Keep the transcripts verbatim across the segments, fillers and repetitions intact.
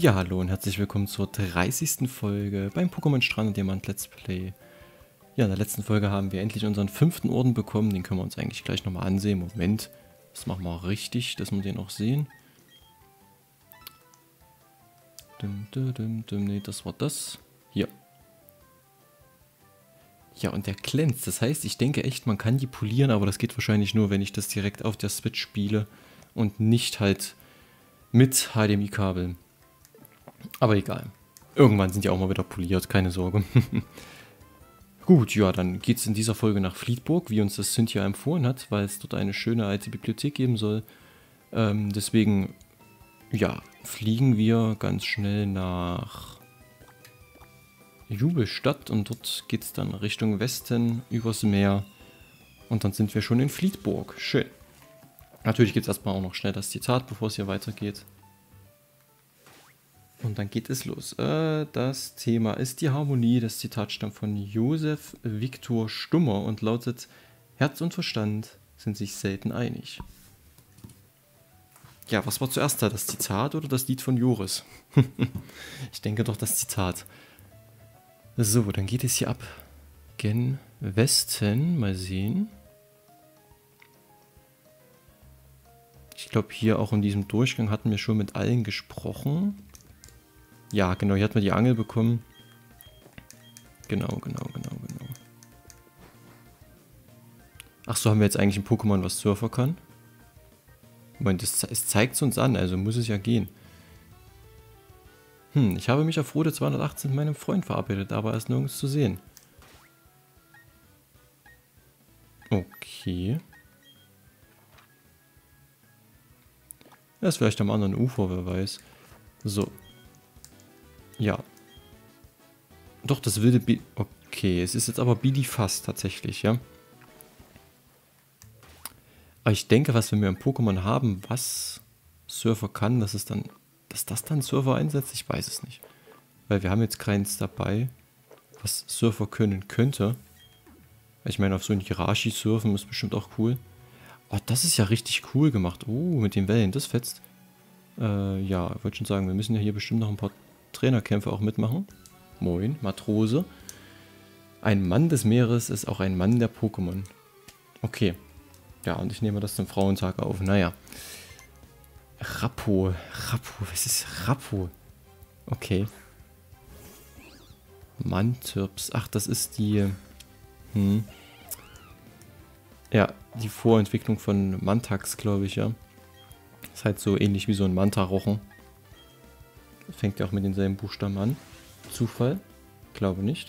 Ja, hallo und herzlich willkommen zur dreißigsten Folge beim Pokémon Strand und Diamant Let's Play. Ja, in der letzten Folge haben wir endlich unseren fünften Orden bekommen. Den können wir uns eigentlich gleich nochmal ansehen. Moment, das machen wir richtig, dass wir den auch sehen. Dum, dum, dum, dum, nee, das war das. Hier. Ja, und der glänzt. Das heißt, ich denke echt, man kann die polieren, aber das geht wahrscheinlich nur, wenn ich das direkt auf der Switch spiele und nicht halt mit H D M I-Kabeln. Aber egal. Irgendwann sind die auch mal wieder poliert, keine Sorge. Gut, ja, dann geht es in dieser Folge nach Fleetburg, wie uns das Cynthia empfohlen hat, weil es dort eine schöne alte Bibliothek geben soll. Ähm, deswegen, ja, fliegen wir ganz schnell nach Jubelstadt und dort geht es dann Richtung Westen, übers Meer. Und dann sind wir schon in Fleetburg. Schön. Natürlich gibt es erstmal auch noch schnell das Zitat, bevor es hier weitergeht. Und dann geht es los. Äh, das Thema ist die Harmonie. Das Zitat stammt von Josef Viktor Stummer und lautet: Herz und Verstand sind sich selten einig. Ja, was war zuerst da? Das Zitat oder das Lied von Joris? Ich denke doch das Zitat. So, dann geht es hier ab. Gen Westen. Mal sehen. Ich glaube, hier auch in diesem Durchgang hatten wir schon mit allen gesprochen. Ja, genau, hier hat man die Angel bekommen. Genau, genau, genau, genau. Ach so, haben wir jetzt eigentlich ein Pokémon, was Surfer kann? Moment, es, es zeigt es uns an, also muss es ja gehen. Hm, ich habe mich auf Route zweihundertachtzehn mit meinem Freund verabredet, aber er ist nirgends zu sehen. Okay. Er ist vielleicht am anderen Ufer, wer weiß. So. Ja. Doch, das wilde Bi... Okay, es ist jetzt aber Bidifast tatsächlich, ja. Aber ich denke, was wir im Pokémon haben, was Surfer kann, dass es dann... Dass das dann Surfer einsetzt, ich weiß es nicht. Weil wir haben jetzt keins dabei, was Surfer können könnte. Ich meine, auf so ein Hirashi surfen ist bestimmt auch cool. Oh, das ist ja richtig cool gemacht. Oh, mit den Wellen, das fetzt. Äh, ja, ich wollte schon sagen, wir müssen ja hier bestimmt noch ein paar Trainerkämpfe auch mitmachen. Moin, Matrose. Ein Mann des Meeres ist auch ein Mann der Pokémon. Okay. Ja, und ich nehme das zum Frauentag auf. Naja. Rappo. Rappo. Was ist Rappo? Okay. Mantirps. Ach, das ist die... Hm. Ja, die Vorentwicklung von Mantax, glaube ich, ja. Ist halt so ähnlich wie so ein Manta-Rochen. Fängt ja auch mit denselben Buchstaben an. Zufall? Glaube nicht.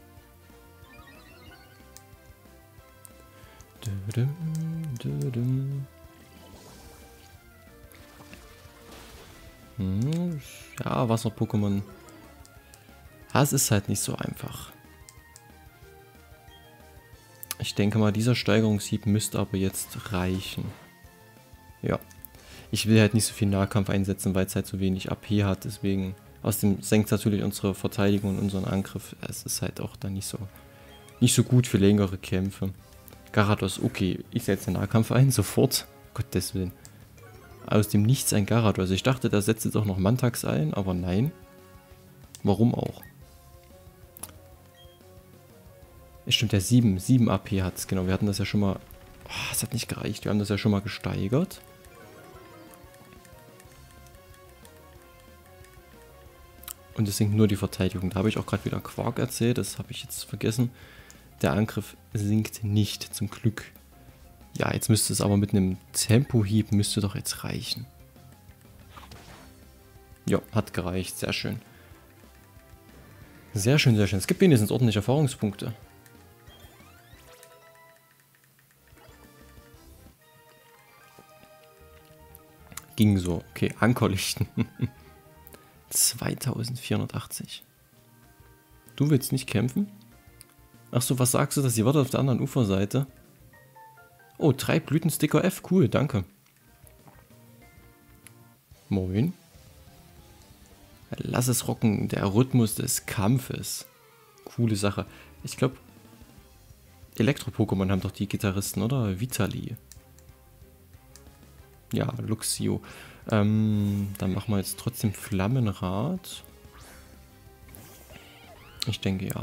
Hm, ja, Wasser-Pokémon. Das ist halt nicht so einfach. Ich denke mal, dieser Steigerungshieb müsste aber jetzt reichen. Ja. Ich will halt nicht so viel Nahkampf einsetzen, weil es halt so wenig A P hat. Deswegen, außerdem senkt natürlich unsere Verteidigung und unseren Angriff. Es ist halt auch dann nicht so, nicht so gut für längere Kämpfe. Garados, okay. Ich setze den Nahkampf ein, sofort. Gottes Willen. Aus dem Nichts ein Garados. Also ich dachte, da setzt jetzt auch noch Mantax ein, aber nein. Warum auch? Es stimmt, der sieben, sieben A P hat es. Genau, wir hatten das ja schon mal... Oh, es hat nicht gereicht. Wir haben das ja schon mal gesteigert. Und es sinkt nur die Verteidigung. Da habe ich auch gerade wieder Quark erzählt. Das habe ich jetzt vergessen. Der Angriff sinkt nicht, zum Glück. Ja, jetzt müsste es aber mit einem Tempohieb müsste doch jetzt reichen. Ja, hat gereicht. Sehr schön. Sehr schön, sehr schön. Es gibt wenigstens ordentliche Erfahrungspunkte. Ging so. Okay, Ankerlichten. zweitausendvierhundertachtzig. Du willst nicht kämpfen? Achso, was sagst du, dass ihr wartet auf der anderen Uferseite? Oh, drei Blütensticker F. Cool, danke. Moin. Lass es rocken, der Rhythmus des Kampfes. Coole Sache. Ich glaube, Elektro-Pokémon haben doch die Gitarristen, oder? Vitali. Ja, Luxio. Ähm, dann machen wir jetzt trotzdem Flammenrad. Ich denke ja.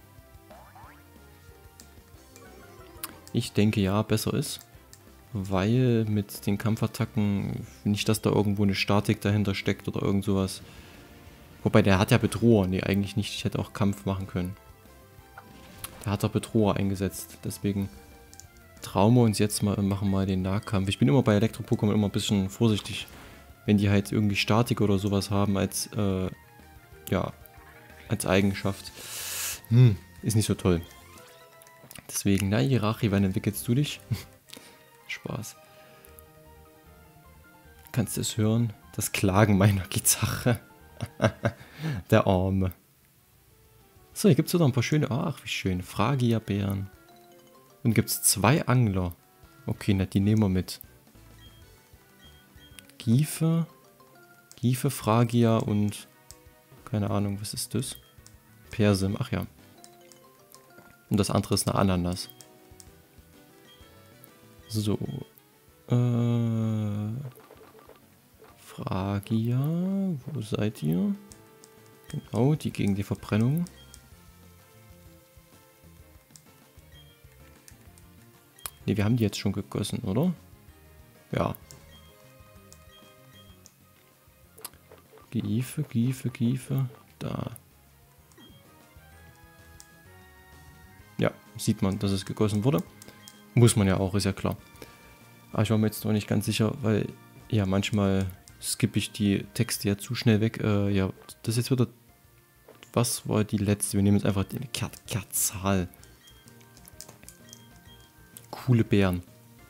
Ich denke ja, besser ist. Weil mit den Kampfattacken nicht, dass da irgendwo eine Statik dahinter steckt oder irgend sowas. Wobei, der hat ja Bedroher. Nee, eigentlich nicht. Ich hätte auch Kampf machen können. Der hat doch Bedroher eingesetzt. Deswegen trauen wir uns jetzt mal und machen mal den Nahkampf. Ich bin immer bei Elektro-Pokémon immer ein bisschen vorsichtig. Wenn die halt irgendwie Statik oder sowas haben als, äh, ja, als Eigenschaft. Hm, ist nicht so toll. Deswegen, na Hirachi, wann entwickelst du dich? Spaß. Kannst du es hören? Das Klagen meiner Gitarre. Der Arme. So, hier gibt es noch ein paar schöne... Ach, wie schön. Fragia-Bären. Und gibt es zwei Angler. Okay, na, die nehmen wir mit. Giefe. Giefe, Fragia und... Keine Ahnung, was ist das? Persim, ach ja. Und das andere ist eine Ananas. So. Äh... Fragia. Wo seid ihr? Genau, die gegen die Verbrennung. Ne, wir haben die jetzt schon gegossen, oder? Ja. Giefe, Giefe, Giefe. Da. Ja, sieht man, dass es gegossen wurde. Muss man ja auch, ist ja klar. Aber ich war mir jetzt noch nicht ganz sicher, weil ja manchmal skippe ich die Texte ja zu schnell weg. Äh, ja, das ist jetzt wieder... Was war die letzte? Wir nehmen jetzt einfach die Ker Kerzal. Coole Beeren.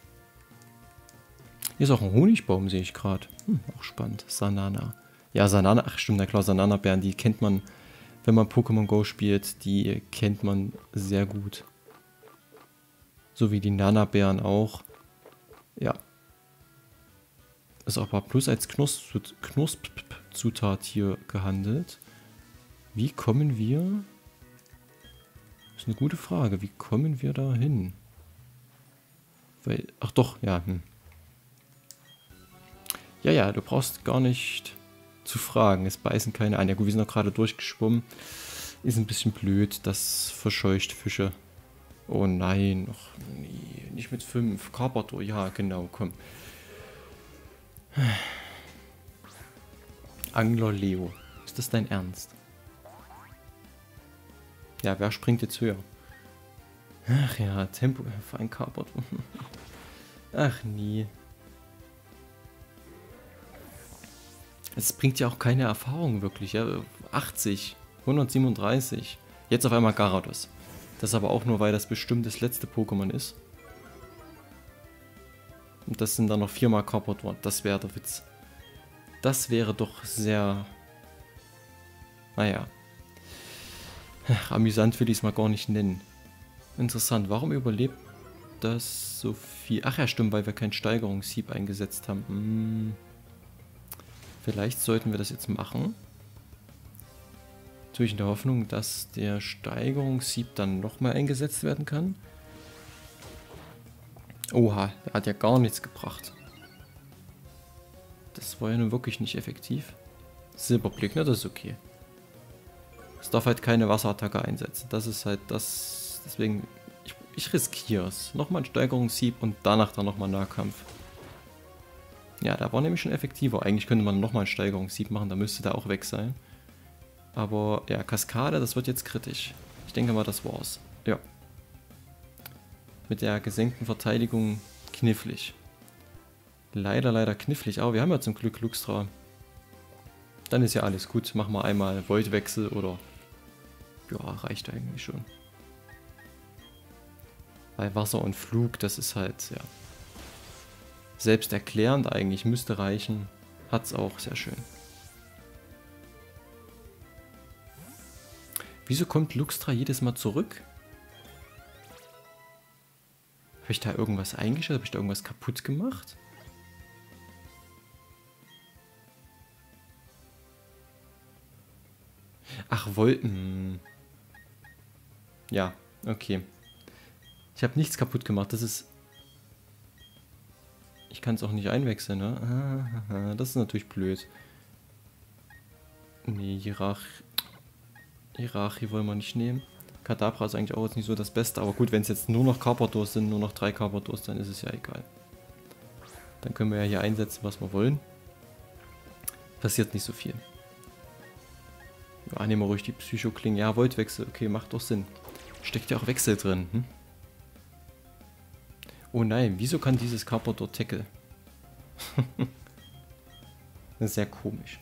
Hier ist auch ein Honigbaum, sehe ich gerade. Hm, auch spannend. Sanana. Ja, Sanana, ach stimmt, na klar, Sanana-Beeren, die kennt man, wenn man Pokémon Go spielt, die kennt man sehr gut. So wie die Nana-Beeren auch. Ja. Ist auch mal plus als Knusp-Zutat hier gehandelt. Wie kommen wir... Das ist eine gute Frage. Wie kommen wir da hin? Weil... Ach doch, ja. Hm. Ja, ja, du brauchst gar nicht zu fragen. Es beißen keine an. Ja gut, wir sind noch gerade durchgeschwommen. Ist ein bisschen blöd. Das verscheucht Fische. Oh nein. Och, nee, nicht mit fünf. Carpador. Ja, genau, komm. Angler Leo. Ist das dein Ernst? Ja, wer springt jetzt höher? Ach ja, Tempo für ein Carpador. Ach nie. Es bringt ja auch keine Erfahrung wirklich. Ja? achtzig, hundertsiebenunddreißig. Jetzt auf einmal Gyarados. Das aber auch nur, weil das bestimmt das letzte Pokémon ist. Und das sind dann noch viermal Carpador. Das wäre der Witz. Das wäre doch sehr... Naja. Ach, amüsant will ich es mal gar nicht nennen. Interessant. Warum überlebt das so viel? Ach ja, stimmt, weil wir keinen Steigerungshieb eingesetzt haben. Hm. Vielleicht sollten wir das jetzt machen. Natürlich in der Hoffnung, dass der Steigerungshieb dann nochmal eingesetzt werden kann. Oha, der hat ja gar nichts gebracht. Das war ja nun wirklich nicht effektiv. Silberblick, ne, das ist okay. Es darf halt keine Wasserattacke einsetzen. Das ist halt das... Deswegen, ich, ich riskiere es. Nochmal ein Steigerungshieb und danach dann nochmal Nahkampf. Ja, da war nämlich schon effektiver. Eigentlich könnte man nochmal einen Steigerungshieb machen, da müsste der auch weg sein. Aber ja, Kaskade, das wird jetzt kritisch. Ich denke mal, das war's. Ja. Mit der gesenkten Verteidigung knifflig. Leider, leider knifflig. Aber wir haben ja zum Glück Luxtra. Dann ist ja alles gut. Machen wir einmal Voidwechsel oder... Ja, reicht eigentlich schon. Bei Wasser und Flug, das ist halt, ja... Selbsterklärend eigentlich, müsste reichen. Hat's auch, sehr schön. Wieso kommt Luxtra jedes Mal zurück? Habe ich da irgendwas eingestellt? Habe ich da irgendwas kaputt gemacht? Ach, wollten. Ja, okay. Ich habe nichts kaputt gemacht. Das ist... Ich ich kann es auch nicht einwechseln, ne? Ah, das ist natürlich blöd. Nee, Hierarch Hierarchie wollen wir nicht nehmen. Kadabra ist eigentlich auch jetzt nicht so das Beste, aber gut, wenn es jetzt nur noch Carpadors sind, nur noch drei Carpadors, dann ist es ja egal. Dann können wir ja hier einsetzen, was wir wollen. Passiert nicht so viel. Ja, nehmen wir ruhig die Psycho-Klingen. Ja, Voltwechsel, okay, macht doch Sinn. Steckt ja auch Wechsel drin, hm? Oh nein, wieso kann dieses Carpador Tackle? Das ist sehr komisch.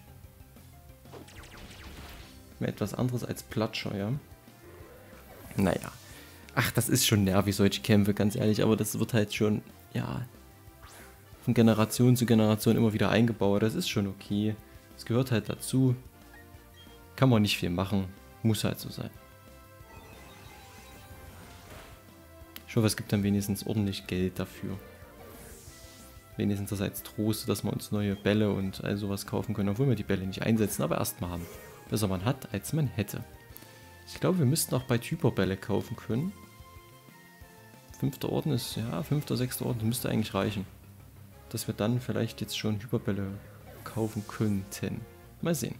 Mehr etwas anderes als Platscher, ja. Naja. Ach, das ist schon nervig, solche Kämpfe, ganz ehrlich. Aber das wird halt schon, ja, von Generation zu Generation immer wieder eingebaut. Das ist schon okay. Das gehört halt dazu. Kann man nicht viel machen. Muss halt so sein. Ich hoffe, es gibt dann wenigstens ordentlich Geld dafür. Wenigstens das als Trost, dass wir uns neue Bälle und all sowas kaufen können, obwohl wir die Bälle nicht einsetzen, aber erstmal haben. Besser man hat, als man hätte. Ich glaube, wir müssten auch bald Hyperbälle kaufen können. Fünfter Orden ist, ja, fünfter, sechster Orden, das müsste eigentlich reichen. Dass wir dann vielleicht jetzt schon Hyperbälle kaufen könnten. Mal sehen.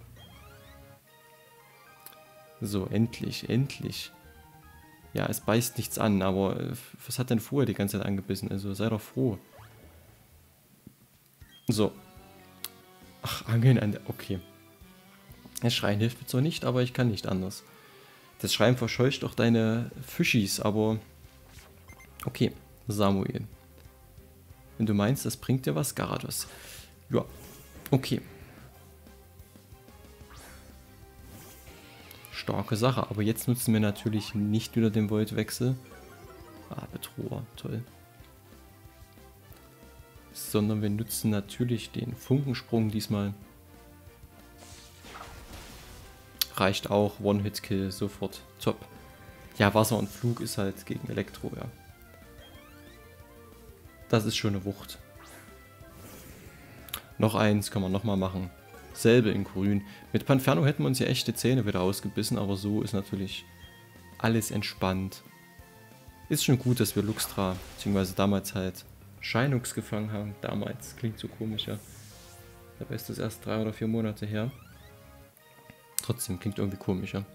So, endlich, endlich. Ja, es beißt nichts an, aber äh, was hat denn vorher die ganze Zeit angebissen? Also sei doch froh. So. Ach, Angeln an der... Okay. Das Schreien hilft mir zwar nicht, aber ich kann nicht anders. Das Schreien verscheucht auch deine Fischis, aber... Okay, Samuel. Wenn du meinst, das bringt dir was, Garados. Ja, okay. Starke Sache, aber jetzt nutzen wir natürlich nicht wieder den Voltwechsel. Ah, Bedroher, toll. Sondern wir nutzen natürlich den Funkensprung diesmal. Reicht auch, One-Hit-Kill, sofort, top. Ja, Wasser und Flug ist halt gegen Elektro, ja. Das ist schon eine Wucht. Noch eins kann man nochmal machen. Selbe in grün. Mit Panferno hätten wir uns ja echte Zähne wieder ausgebissen, aber so ist natürlich alles entspannt. Ist schon gut, dass wir Luxtra, beziehungsweise damals halt Shinux gefangen haben. Damals, klingt so komisch, ja. Dabei ist das erst drei oder vier Monate her. Trotzdem klingt irgendwie komisch, ja.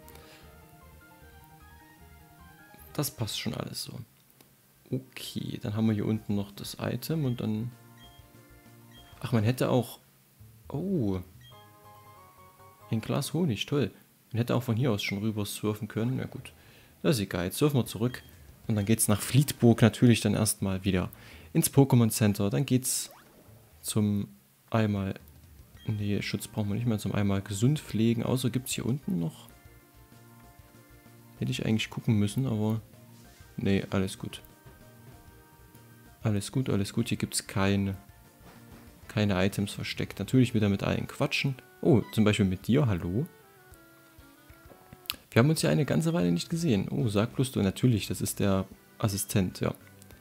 Das passt schon alles so. Okay, dann haben wir hier unten noch das Item und dann... Ach, man hätte auch... Oh... Ein Glas Honig, toll. Man hätte auch von hier aus schon rüber surfen können. Ja gut, das ist egal. Jetzt surfen wir zurück. Und dann geht's nach Fleetburg natürlich dann erstmal wieder ins Pokémon Center. Dann geht's zum einmal... Nee, Schutz brauchen wir nicht mehr. Zum einmal gesund pflegen. Außer gibt's hier unten noch... Hätte ich eigentlich gucken müssen, aber... Nee, alles gut. Alles gut, alles gut. Hier gibt's keine... Keine Items versteckt. Natürlich wieder mit allen quatschen. Oh, zum Beispiel mit dir, hallo? Wir haben uns ja eine ganze Weile nicht gesehen. Oh, sag bloß du. Natürlich, das ist der Assistent, ja.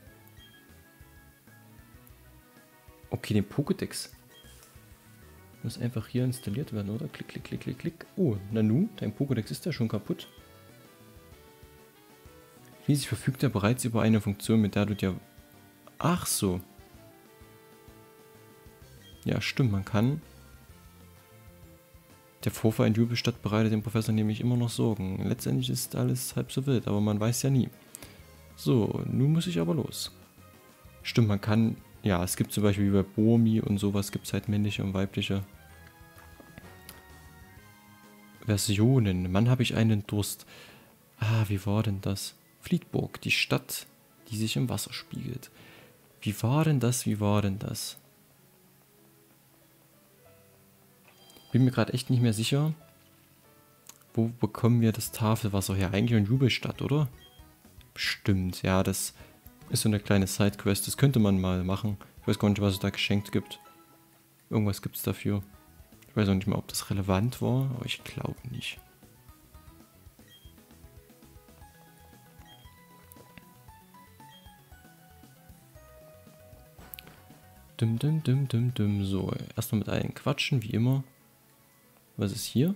Okay, den Pokédex. Muss einfach hier installiert werden, oder? Klick, klick, klick, klick, klick. Oh, Nanu, dein Pokédex ist ja schon kaputt. Schließlich verfügt er bereits über eine Funktion, mit der du dir... Ach so. Ja, stimmt, man kann... Der Vorfall in Jubelstadt bereitet dem Professor nämlich immer noch Sorgen. Letztendlich ist alles halb so wild, aber man weiß ja nie. So, nun muss ich aber los. Stimmt, man kann... Ja, es gibt zum Beispiel wie bei Bomi und sowas, gibt es halt männliche und weibliche Versionen. Mann, habe ich einen Durst. Ah, wie war denn das? Fleetburg, die Stadt, die sich im Wasser spiegelt. Wie war denn das, wie war denn das? Bin mir gerade echt nicht mehr sicher. Wo bekommen wir das Tafelwasser her? Eigentlich in Jubelstadt, oder? Stimmt, ja, das ist so eine kleine Sidequest. Das könnte man mal machen. Ich weiß gar nicht, was es da geschenkt gibt. Irgendwas gibt es dafür. Ich weiß auch nicht mal, ob das relevant war, aber ich glaube nicht. Dum, dum, dum, dum, dum. So, erstmal mit allen quatschen, wie immer. Was ist hier?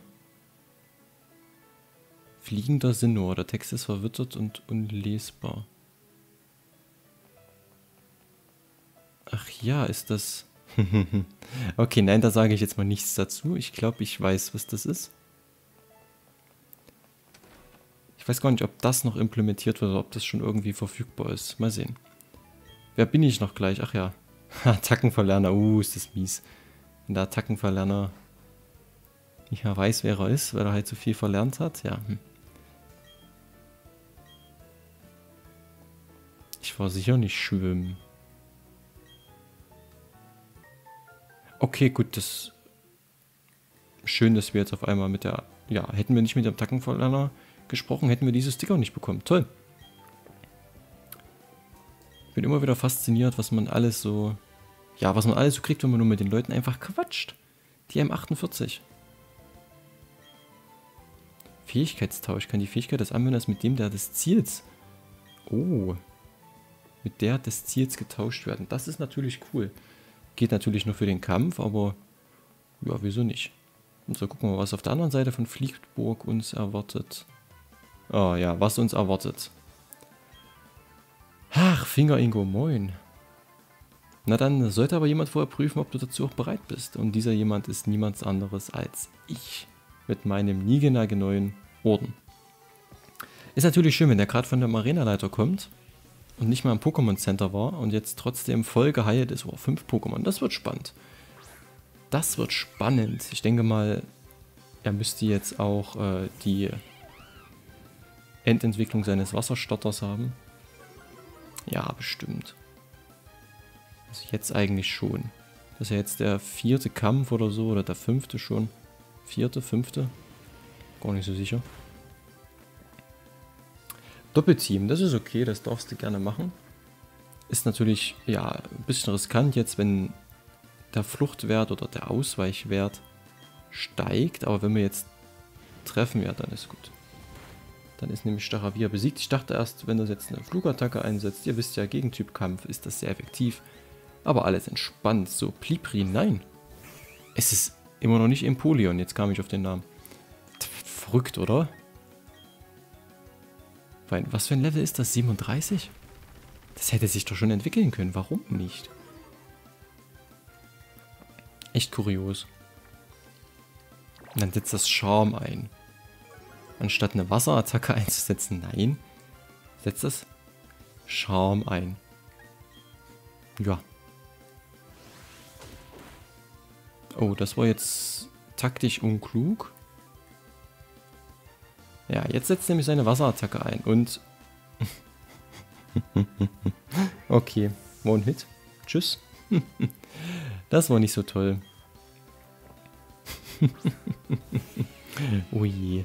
Fliegender Sinnoh. Der Text ist verwittert und unlesbar. Ach ja, ist das... Okay, nein, da sage ich jetzt mal nichts dazu. Ich glaube, ich weiß, was das ist. Ich weiß gar nicht, ob das noch implementiert wird oder ob das schon irgendwie verfügbar ist. Mal sehen. Wer bin ich noch gleich? Ach ja. Attackenverlerner. Uh, ist das mies. Wenn der Attackenverlerner nicht mehr weiß, wer er ist, weil er halt so viel verlernt hat. Ja. Hm. Ich war sicher nicht schwimmen. Okay, gut, das... Schön, dass wir jetzt auf einmal mit der... Ja, hätten wir nicht mit dem Attackenverlerner gesprochen, hätten wir diese Sticker nicht bekommen. Toll. Ich bin immer wieder fasziniert, was man alles so... Ja, was man alles so kriegt, wenn man nur mit den Leuten einfach quatscht. Die M achtundvierzig. Fähigkeitstausch. Kann die Fähigkeit des Anwenders mit dem der des Ziels... Oh. Mit der des Ziels getauscht werden. Das ist natürlich cool. Geht natürlich nur für den Kampf, aber... Ja, wieso nicht? Und so, gucken wir mal, was auf der anderen Seite von Fliegburg uns erwartet. Oh ja, was uns erwartet. Ach, Finger Ingo, moin. Na dann sollte aber jemand vorher prüfen, ob du dazu auch bereit bist. Und dieser jemand ist niemand anderes als ich. Mit meinem niegelnagelneuen Orden. Ist natürlich schön, wenn der gerade von der Arenaleiter kommt. Und nicht mal im Pokémon Center war. Und jetzt trotzdem voll geheilt ist. Oh, fünf Pokémon. Das wird spannend. Das wird spannend. Ich denke mal, er müsste jetzt auch äh, die Endentwicklung seines Wasserstotters haben. Ja, bestimmt. Also jetzt eigentlich schon. Das ist ja jetzt der vierte Kampf oder so, oder der fünfte schon. Vierte, fünfte? Gar nicht so sicher. Doppelteam, das ist okay, das darfst du gerne machen. Ist natürlich, ja, ein bisschen riskant jetzt, wenn der Fluchtwert oder der Ausweichwert steigt. Aber wenn wir jetzt treffen, ja, dann ist gut. Dann ist nämlich Staravia besiegt. Ich dachte erst, wenn das jetzt eine Flugattacke einsetzt, ihr wisst ja, Gegentypkampf ist das sehr effektiv. Aber alles entspannt. So, Plipri, nein. Es ist immer noch nicht Empoleon. Jetzt kam ich auf den Namen. Verrückt, oder? Was für ein Level ist das? siebenunddreißig? Das hätte sich doch schon entwickeln können. Warum nicht? Echt kurios. Und dann setzt das Charme ein. Anstatt eine Wasserattacke einzusetzen, nein, setzt das Charme ein. Ja. Oh, das war jetzt taktisch unklug. Ja, jetzt setzt nämlich seine Wasserattacke ein und... Okay, One-Hit. Tschüss. Das war nicht so toll. Oh je.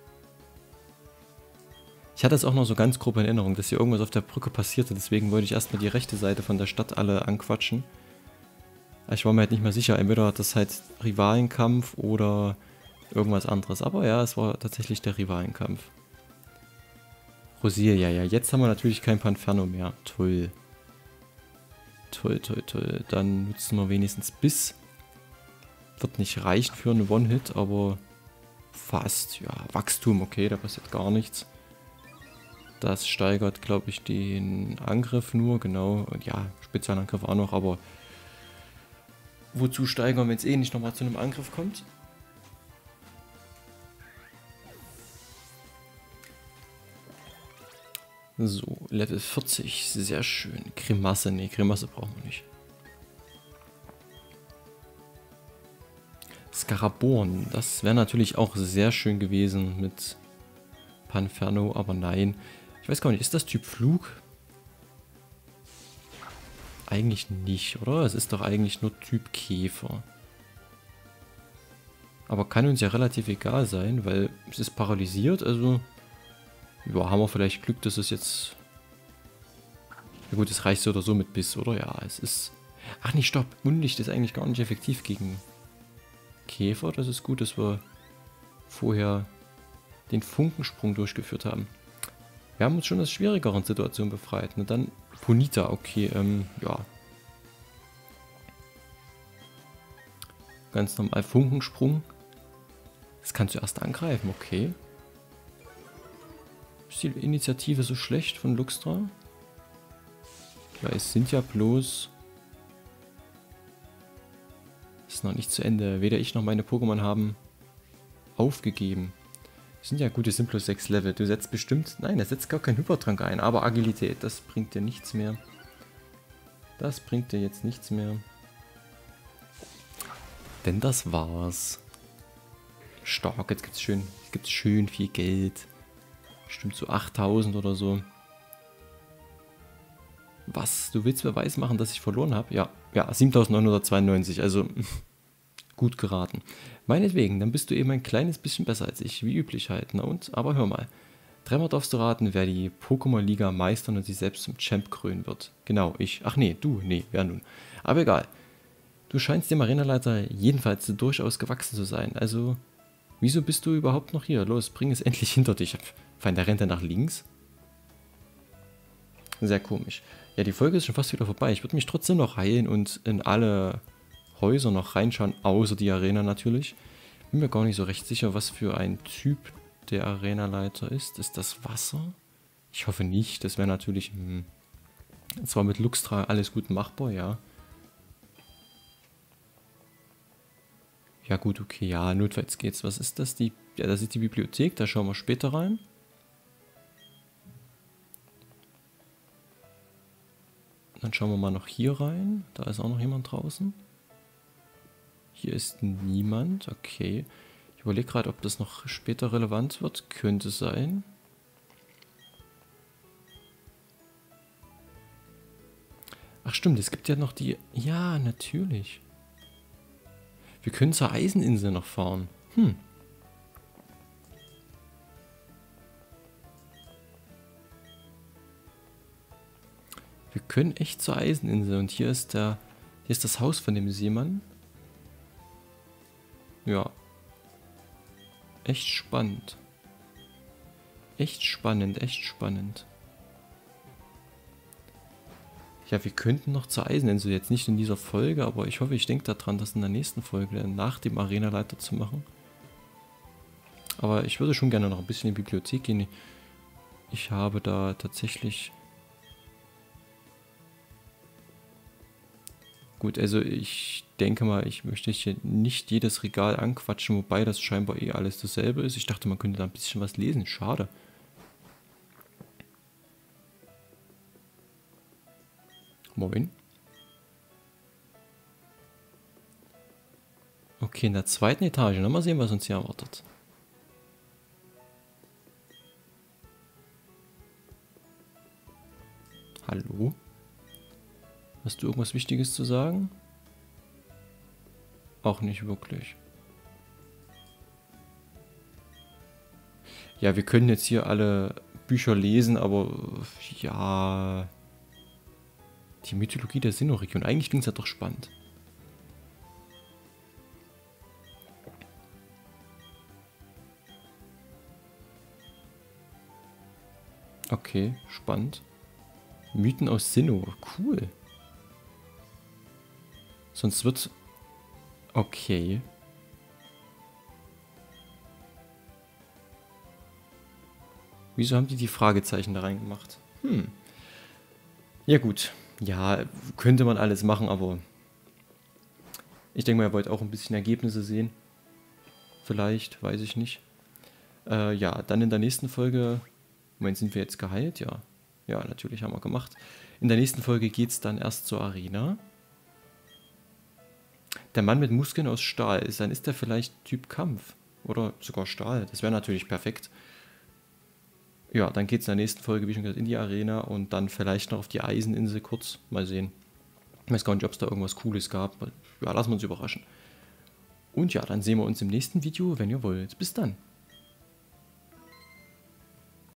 Ich hatte es auch noch so ganz grob in Erinnerung, dass hier irgendwas auf der Brücke passierte. Deswegen wollte ich erstmal die rechte Seite von der Stadt alle anquatschen. Ich war mir halt nicht mehr sicher. Entweder hat das halt Rivalenkampf oder irgendwas anderes. Aber ja, es war tatsächlich der Rivalenkampf. Rosilia, ja. Jetzt haben wir natürlich kein Panferno mehr. Toll. Toll, toll, toll. Dann nutzen wir wenigstens Biss. Wird nicht reichen für einen One-Hit, aber fast. Ja, Wachstum, okay, da passiert gar nichts. Das steigert, glaube ich, den Angriff nur, genau. Und ja, Spezialangriff auch noch, aber wozu steigern, wenn es eh nicht nochmal zu einem Angriff kommt? So, Level vierzig, sehr schön. Grimasse, nee, Grimasse brauchen wir nicht. Scaraborn, das wäre natürlich auch sehr schön gewesen mit Panferno, aber nein. Ich weiß gar nicht, ist das Typ Flug? Eigentlich nicht, oder? Es ist doch eigentlich nur Typ Käfer. Aber kann uns ja relativ egal sein, weil es ist paralysiert, also... Ja, haben wir vielleicht Glück, dass es jetzt... Ja gut, es reicht so oder so mit Biss, oder? Ja, es ist... Ach nee, stopp. Unlicht ist eigentlich gar nicht effektiv gegen Käfer. Das ist gut, dass wir vorher den Funkensprung durchgeführt haben. Wir haben uns schon aus schwierigeren Situationen befreit. Und dann Ponita, okay, ähm, ja. Ganz normal Funkensprung. Das kannst du erst angreifen, okay. Ist die Initiative so schlecht von Luxtra? Weil es sind ja bloß ist noch nicht zu Ende. Weder ich noch meine Pokémon haben aufgegeben. Das sind ja gute, sind bloß sechs Level. Du setzt bestimmt... Nein, er setzt gar keinen Hypertrank ein, aber Agilität, das bringt dir nichts mehr. Das bringt dir jetzt nichts mehr. Denn das war's. Stark, jetzt gibt's schön, gibt's schön viel Geld. Bestimmt so achttausend oder so. Was? Du willst mir weismachen, dass ich verloren habe? Ja, ja, siebentausendneunhundertzweiundneunzig, also gut geraten. Meinetwegen, dann bist du eben ein kleines bisschen besser als ich, wie üblich halt. Na und? Aber hör mal. Dreimal darfst du raten, wer die Pokémon-Liga meistern und sich selbst zum Champ krönen wird. Genau, ich. Ach nee, du, nee, wer nun? Aber egal. Du scheinst dem Arenaleiter jedenfalls durchaus gewachsen zu sein, also... Wieso bist du überhaupt noch hier? Los, bring es endlich hinter dich. Fein, der rennt er nach links? Sehr komisch. Ja, die Folge ist schon fast wieder vorbei. Ich würde mich trotzdem noch heilen und in alle Häuser noch reinschauen, außer die Arena natürlich. Bin mir gar nicht so recht sicher, was für ein Typ der Arenaleiter ist. Ist das Wasser? Ich hoffe nicht. Das wäre natürlich... Mh, zwar mit Luxtra alles gut machbar, ja. Ja gut, okay, ja, notfalls geht's. Was ist das? Die, ja, das ist die Bibliothek, da schauen wir später rein. Dann schauen wir mal noch hier rein. Da ist auch noch jemand draußen. Hier ist niemand, okay. Ich überlege gerade, ob das noch später relevant wird. Könnte sein. Ach stimmt, es gibt ja noch die... Ja, natürlich. Wir können zur Eiseninsel noch fahren. Hm. Wir können echt zur Eiseninsel. Und hier ist der, hier ist das Haus von dem Seemann. Ja. Echt spannend. Echt spannend, echt spannend. Ja, wir könnten noch zur Eiseninsel, jetzt nicht in dieser Folge, aber ich hoffe, ich denke daran, das in der nächsten Folge nach dem Arenaleiter zu machen. Aber ich würde schon gerne noch ein bisschen in die Bibliothek gehen. Ich habe da tatsächlich... Gut, also ich denke mal, ich möchte hier nicht jedes Regal anquatschen, wobei das scheinbar eh alles dasselbe ist. Ich dachte, man könnte da ein bisschen was lesen. Schade. Moin. Okay, in der zweiten Etage. Na, mal sehen, was uns hier erwartet. Hallo? Hast du irgendwas Wichtiges zu sagen? Auch nicht wirklich. Ja, wir können jetzt hier alle Bücher lesen, aber ja... Die Mythologie der Sinnoh-Region. Eigentlich klingt es ja doch spannend. Okay, spannend. Mythen aus Sinnoh. Cool. Sonst wird... Okay. Wieso haben die die Fragezeichen da reingemacht? Hm. Ja gut. Ja, könnte man alles machen, aber ich denke mal, ihr wollt auch ein bisschen Ergebnisse sehen. Vielleicht, weiß ich nicht. Äh, ja, dann in der nächsten Folge... Moment, sind wir jetzt geheilt? Ja. Ja, natürlich haben wir gemacht. In der nächsten Folge geht es dann erst zur Arena. Der Mann mit Muskeln aus Stahl ist, dann ist der vielleicht Typ Kampf. Oder sogar Stahl. Das wäre natürlich perfekt. Ja, dann geht es in der nächsten Folge, wie schon gesagt, in die Arena und dann vielleicht noch auf die Eiseninsel kurz. Mal sehen. Ich weiß gar nicht, ob es da irgendwas Cooles gab. Ja, lassen wir uns überraschen. Und ja, dann sehen wir uns im nächsten Video, wenn ihr wollt. Bis dann.